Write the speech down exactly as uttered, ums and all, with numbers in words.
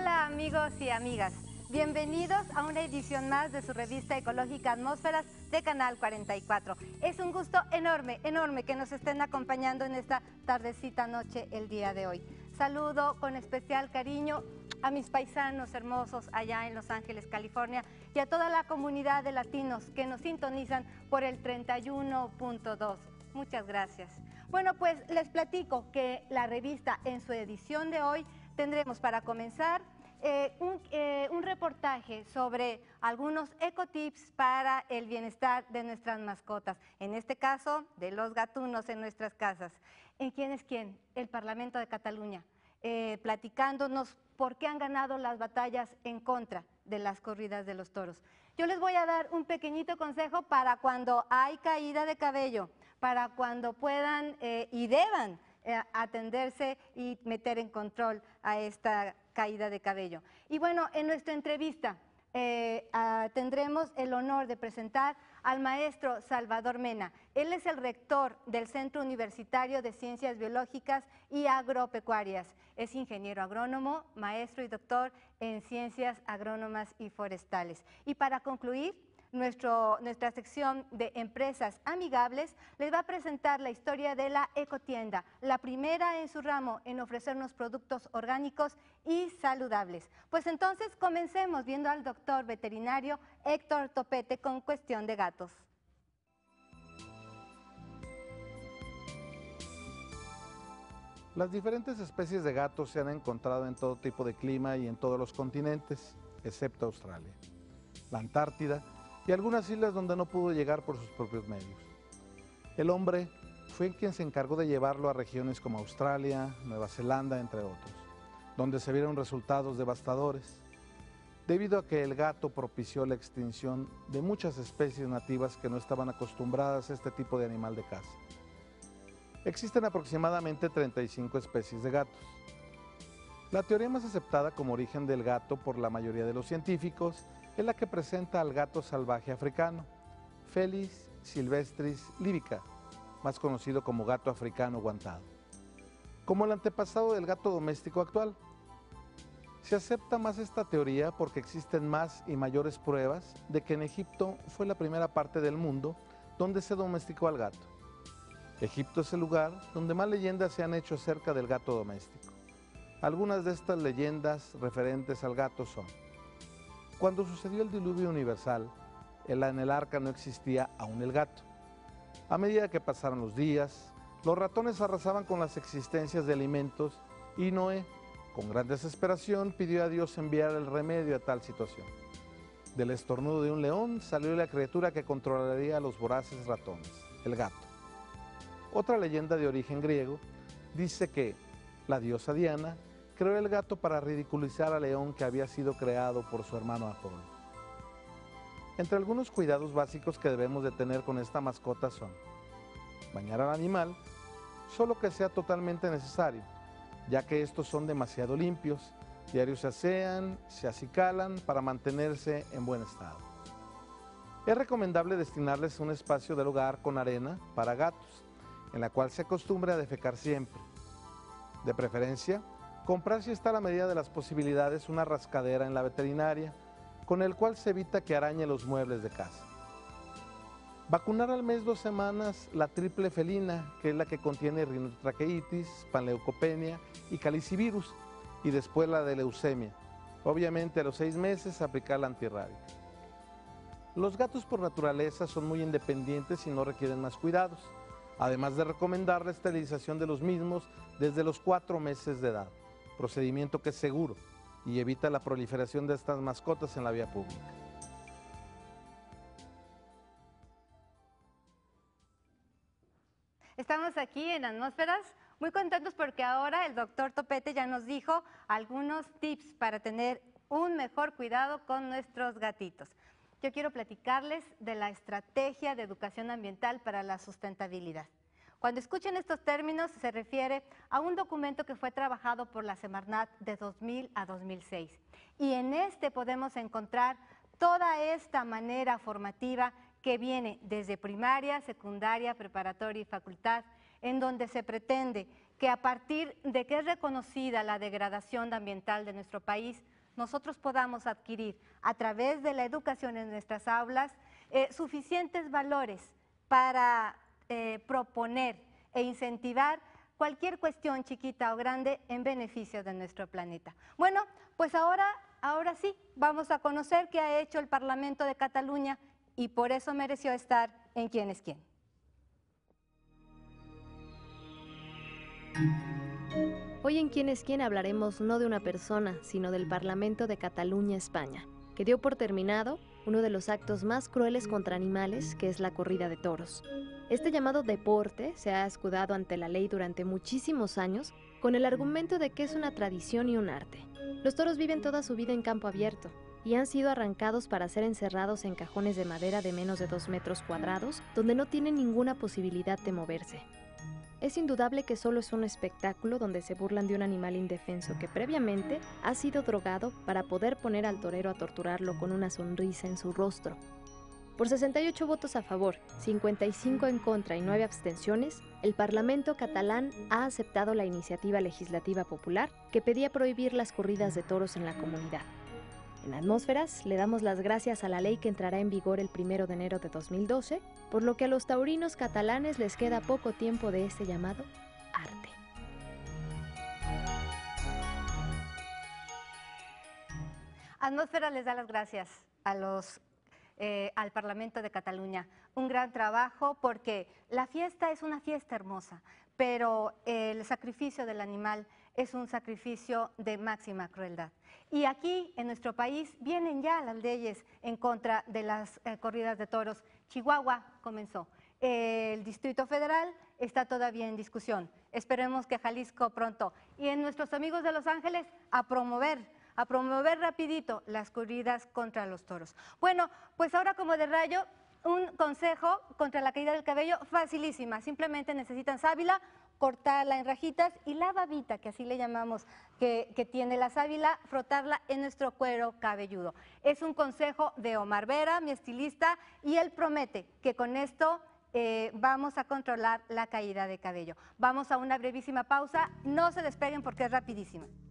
Hola amigos y amigas, bienvenidos a una edición más de su revista ecológica Atmósferas de Canal cuarenta y cuatro. Es un gusto enorme, enorme que nos estén acompañando en esta tardecita noche el día de hoy. Saludo con especial cariño a mis paisanos hermosos allá en Los Ángeles, California, y a toda la comunidad de latinos que nos sintonizan por el treinta y uno punto dos. Muchas gracias. Bueno, pues les platico que la revista en su edición de hoy tendremos para comenzar eh, un, eh, un reportaje sobre algunos ecotips para el bienestar de nuestras mascotas, en este caso de los gatunos en nuestras casas. ¿En quién es quién? El Parlamento de Cataluña, eh, platicándonos por qué han ganado las batallas en contra de las corridas de los toros. Yo les voy a dar un pequeñito consejo para cuando hay caída de cabello, para cuando puedan eh, y deban eh, atenderse y meter en control a esta caída de cabello. Y bueno, en nuestra entrevista eh, ah, tendremos el honor de presentar al maestro Salvador Mena. Él es el rector del Centro Universitario de Ciencias Biológicas y Agropecuarias. Es ingeniero agrónomo, maestro y doctor en Ciencias Agrónomas y Forestales. Y para concluir, Nuestro, nuestra sección de empresas amigables les va a presentar la historia de la ecotienda, la primera en su ramo en ofrecernos productos orgánicos y saludables. Pues entonces comencemos viendo al doctor veterinario Héctor Topete con Cuestión de Gatos. Las diferentes especies de gatos se han encontrado en todo tipo de clima y en todos los continentes, excepto Australia, la Antártida y algunas islas donde no pudo llegar por sus propios medios. El hombre fue quien se encargó de llevarlo a regiones como Australia, Nueva Zelanda, entre otros, donde se vieron resultados devastadores, debido a que el gato propició la extinción de muchas especies nativas que no estaban acostumbradas a este tipo de animal de caza. Existen aproximadamente treinta y cinco especies de gatos. La teoría más aceptada como origen del gato por la mayoría de los científicos es la que presenta al gato salvaje africano, Felis silvestris libica, más conocido como gato africano guantado, como el antepasado del gato doméstico actual. Se acepta más esta teoría porque existen más y mayores pruebas de que en Egipto fue la primera parte del mundo donde se domesticó al gato. Egipto es el lugar donde más leyendas se han hecho acerca del gato doméstico. Algunas de estas leyendas referentes al gato son: cuando sucedió el diluvio universal, en el arca no existía aún el gato. A medida que pasaron los días, los ratones arrasaban con las existencias de alimentos y Noé, con gran desesperación, pidió a Dios enviar el remedio a tal situación. Del estornudo de un león salió la criatura que controlaría a los voraces ratones, el gato. Otra leyenda de origen griego dice que la diosa Diana creó el gato para ridiculizar al león que había sido creado por su hermano Apolo. Entre algunos cuidados básicos que debemos de tener con esta mascota son: bañar al animal solo que sea totalmente necesario, ya que estos son demasiado limpios, diario se asean, se acicalan para mantenerse en buen estado. Es recomendable destinarles un espacio del hogar con arena para gatos, en la cual se acostumbre a defecar siempre. De preferencia, comprar, si está a la medida de las posibilidades, una rascadera en la veterinaria, con el cual se evita que arañe los muebles de casa. Vacunar al mes dos semanas la triple felina, que es la que contiene rinotraqueitis, panleucopenia y calicivirus, y después la de leucemia. Obviamente a los seis meses aplicar la antirrábica. Los gatos por naturaleza son muy independientes y no requieren más cuidados, además de recomendar la esterilización de los mismos desde los cuatro meses de edad, procedimiento que es seguro y evita la proliferación de estas mascotas en la vía pública. Estamos aquí en Atmósferas muy contentos porque ahora el doctor Topete ya nos dijo algunos tips para tener un mejor cuidado con nuestros gatitos. Yo quiero platicarles de la estrategia de educación ambiental para la sustentabilidad. Cuando escuchen estos términos se refiere a un documento que fue trabajado por la Semarnat de dos mil a dos mil seis. Y en este podemos encontrar toda esta manera formativa que viene desde primaria, secundaria, preparatoria y facultad, en donde se pretende que a partir de que es reconocida la degradación ambiental de nuestro país, nosotros podamos adquirir a través de la educación en nuestras aulas eh, suficientes valores para eh, proponer e incentivar cualquier cuestión chiquita o grande en beneficio de nuestro planeta. Bueno, pues ahora, ahora sí, vamos a conocer qué ha hecho el Parlamento de Cataluña y por eso mereció estar en Quién es Quién. Hoy en Quién es Quién hablaremos no de una persona, sino del Parlamento de Cataluña, España, que dio por terminado uno de los actos más crueles contra animales, que es la corrida de toros. Este llamado deporte se ha escudado ante la ley durante muchísimos años con el argumento de que es una tradición y un arte. Los toros viven toda su vida en campo abierto y han sido arrancados para ser encerrados en cajones de madera de menos de dos metros cuadrados, donde no tienen ninguna posibilidad de moverse. Es indudable que solo es un espectáculo donde se burlan de un animal indefenso que previamente ha sido drogado para poder poner al torero a torturarlo con una sonrisa en su rostro. Por sesenta y ocho votos a favor, cincuenta y cinco en contra y nueve abstenciones, el Parlamento catalán ha aceptado la iniciativa legislativa popular que pedía prohibir las corridas de toros en la comunidad. En Atmósferas le damos las gracias a la ley que entrará en vigor el primero de enero de dos mil doce, por lo que a los taurinos catalanes les queda poco tiempo de este llamado arte. Atmósferas les da las gracias a los Eh, al Parlamento de Cataluña. Un gran trabajo porque la fiesta es una fiesta hermosa, pero el sacrificio del animal es un sacrificio de máxima crueldad. Y aquí en nuestro país vienen ya las leyes en contra de las eh, corridas de toros. Chihuahua comenzó. Eh, el Distrito Federal está todavía en discusión. Esperemos que Jalisco pronto. Y en nuestros amigos de Los Ángeles a promover a promover rapidito las corridas contra los toros. Bueno, pues ahora como de rayo, un consejo contra la caída del cabello facilísima. Simplemente necesitan sábila, cortarla en rajitas y la babita, que así le llamamos, que, que tiene la sábila, frotarla en nuestro cuero cabelludo. Es un consejo de Omar Vera, mi estilista, y él promete que con esto eh, vamos a controlar la caída de cabello. Vamos a una brevísima pausa, no se despeguen porque es rapidísima.